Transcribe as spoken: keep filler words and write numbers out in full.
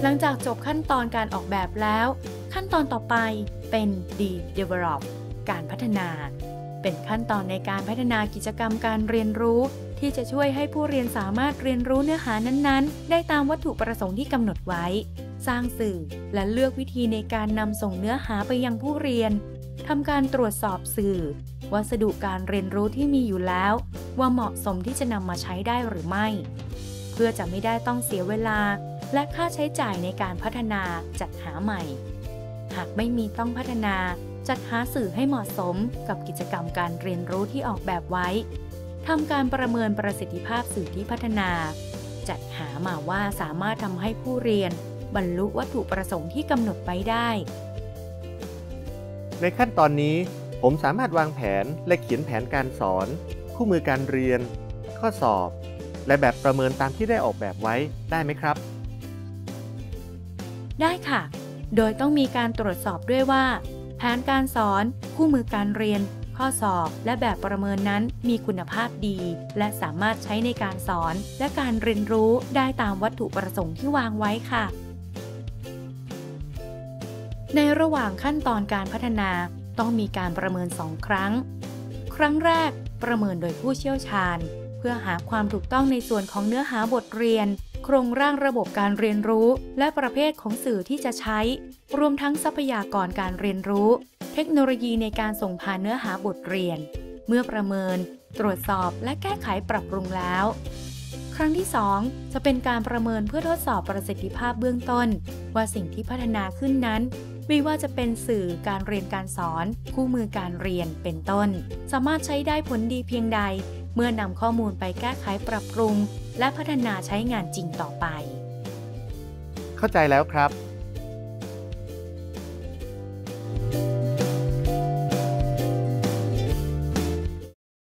ลังจากจบขั้นตอนการออกแบบแล้วขั้นตอนต่อไปเป็น develop การพัฒนาเป็นขั้นตอนในการพัฒนากิจกรรมการเรียนรู้ที่จะช่วยให้ผู้เรียนสามารถเรียนรู้เนื้อหานั้นๆได้ตามวัตถุประสงค์ที่กำหนดไว้สร้างสื่อและเลือกวิธีในการนำส่งเนื้อหาไปยังผู้เรียนทำการตรวจสอบสื่อวัสดุการเรียนรู้ที่มีอยู่แล้วว่าเหมาะสมที่จะนำมาใช้ได้หรือไม่เพื่อจะไม่ได้ต้องเสียเวลาและค่าใช้จ่ายในการพัฒนาจัดหาใหม่หากไม่มีต้องพัฒนาจัดหาสื่อให้เหมาะสมกับกิจกรรมการเรียนรู้ที่ออกแบบไว้ทำการประเมินประสิทธิภาพสื่อที่พัฒนาจัดหามาว่าสามารถทำให้ผู้เรียนบรรลุวัตถุประสงค์ที่กำหนดไว้ได้ในขั้นตอนนี้ผมสามารถวางแผนและเขียนแผนการสอนคู่มือการเรียนข้อสอบและแบบประเมินตามที่ได้ออกแบบไว้ได้ไหมครับได้ค่ะโดยต้องมีการตรวจสอบด้วยว่าแผนการสอนคู่มือการเรียนข้อสอบและแบบประเมินนั้นมีคุณภาพดีและสามารถใช้ในการสอนและการเรียนรู้ได้ตามวัตถุประสงค์ที่วางไว้ค่ะในระหว่างขั้นตอนการพัฒนาต้องมีการประเมินสองครั้งครั้งแรกประเมินโดยผู้เชี่ยวชาญเพื่อหาความถูกต้องในส่วนของเนื้อหาบทเรียนโครงร่างระบบการเรียนรู้และประเภทของสื่อที่จะใช้รวมทั้งทรัพยากรการเรียนรู้เทคโนโลยีในการส่งผ่านเนื้อหาบทเรียนเมื่อประเมินตรวจสอบและแก้ไขปรับปรุงแล้วครั้งที่สองจะเป็นการประเมินเพื่อทดสอบประสิทธิภาพเบื้องต้นว่าสิ่งที่พัฒนาขึ้นนั้นไม่ว่าจะเป็นสื่อการเรียนการสอนคู่มือการเรียนเป็นต้นสามารถใช้ได้ผลดีเพียงใดเมื่อนำข้อมูลไปแก้ไขปรับปรุงและพัฒนาใช้งานจริงต่อไปเข้าใจแล้วครับ